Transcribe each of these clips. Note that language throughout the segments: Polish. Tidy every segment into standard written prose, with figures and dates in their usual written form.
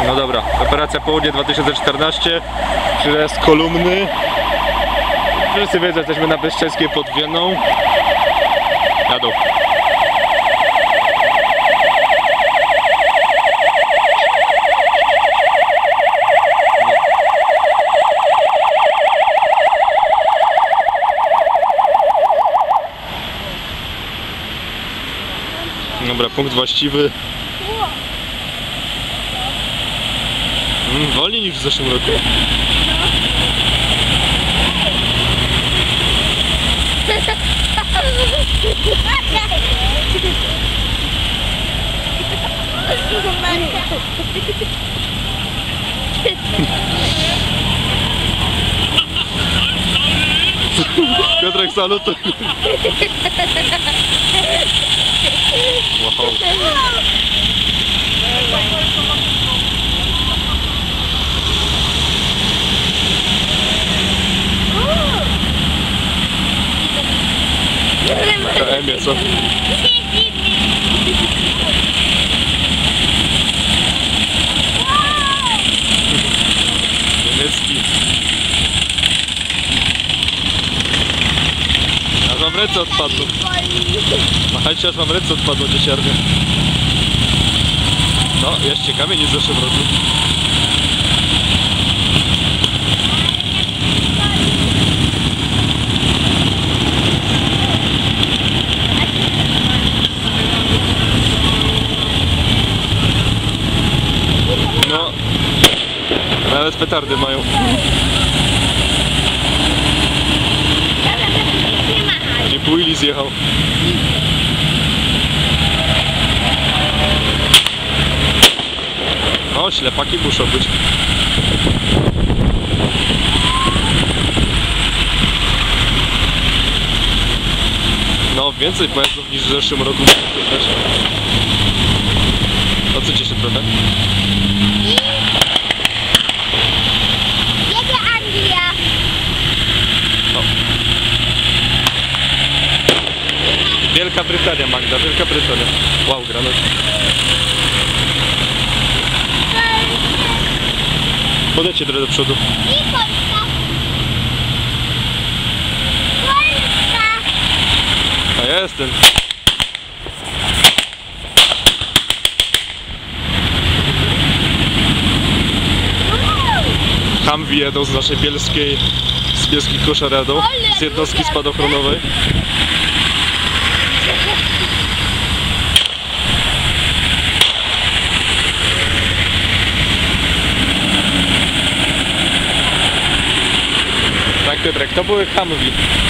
No dobra, operacja Południe 2014, przyjazd kolumny. Wszyscy wiedzą, jesteśmy na Bezczeskiej pod Wieną. Na dół. Dobra, punkt właściwy. Wolniej niż w zeszłym roku. Piotrek, salutuj. Wow. KM-ie, co? Niemiecki. Aż mam ręce odpadną. Machajcie, aż mam ręce odpadną, dzieciarnie. No, jest ciekawie niż w zeszłym roku. No, nawet petardy mają. Nie Willy zjechał. No, ślepaki muszą być. No, więcej pojazdów niż w zeszłym roku. O co cieszy trochę? Jedzie Anglia. No. Wielka Brytania, Magda, Wielka Brytania. Wow, granat. Podejdźcie trochę do przodu. I Polska. Polska. A jestem. Humvee jedą z naszej bielskiej, z bielskich koszar jadą, z jednostki spadochronowej. Tak, Piotrek, to były Humvee.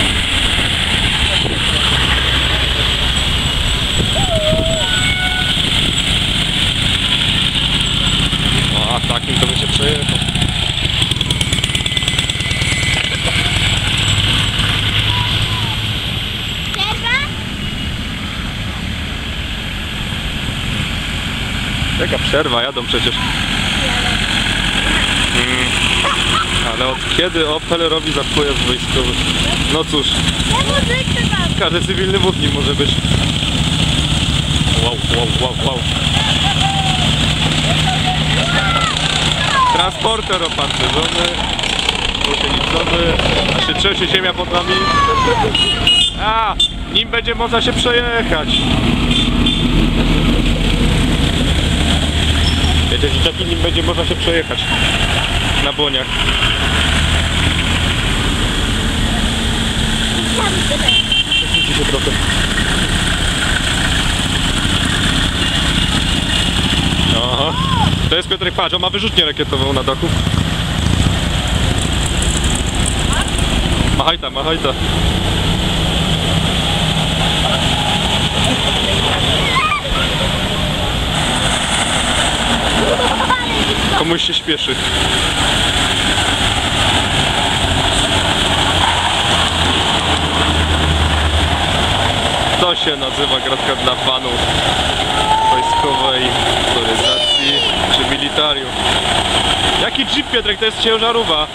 O, a takim to by się przejechał. Jaka przerwa, jadą przecież. Ale od kiedy Opel robi za pojazd wojskowy? No cóż, każdy cywilny wóz nim może być. Wow, wow, wow, wow. Transporter opancerzony, gąsienicowy, trzęsie się ziemia pod nami. A, nim będzie można się przejechać. Wiecie, że takim nim będzie można się przejechać na błoniach. Przesuńcie się trochę. Aha. To jest Piotrek, patrz, on ma wyrzutnię rakietową na dachu. Machaj ta, machaj ta. Komuś się śpieszy. To się nazywa gratka dla fanów wojskowej motoryzacji czy militarium. Jaki jeep, Piotrek? To jest ciężarówka.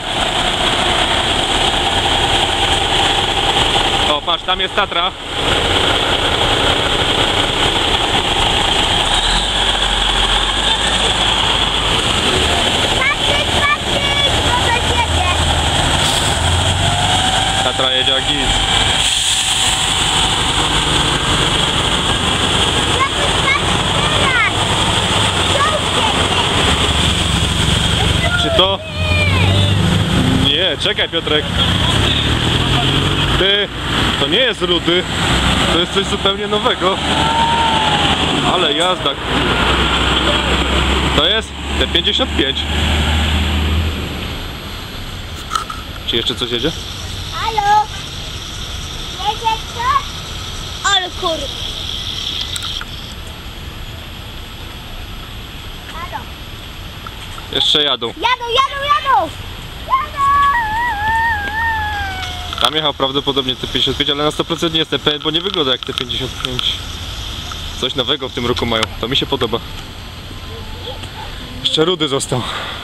O, patrz, tam jest Tatra. Piotra jedzie jak nic. Czy to? Nie, czekaj Piotrek. Ty, to nie jest rudy. To jest coś zupełnie nowego. Ale jazda. To jest T55. Czy jeszcze coś jedzie? Halo? Jedzie coś? Ale kurde. Halo? Jeszcze jadą. Jadą! Tam jechał prawdopodobnie T55, ale na 100% nie jest T5, bo nie wygląda jak T55. Coś nowego w tym roku mają. To mi się podoba. Jeszcze rudy został.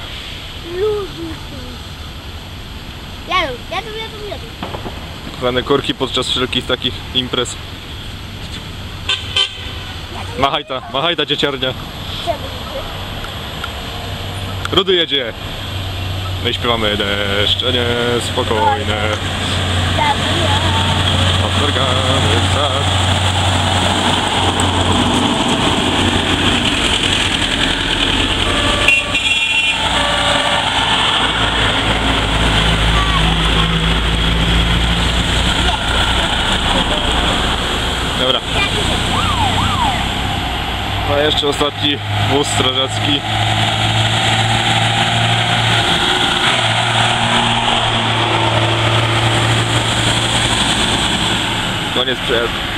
Jadą. Kochane korki podczas wszelkich takich imprez. Machaj ta dzieciarnia. Rudy jedzie. My śpiewamy deszcze niespokojne. Odtargany sad. Dobra. A jeszcze ostatni wóz strażacki. Koniec przejazdu.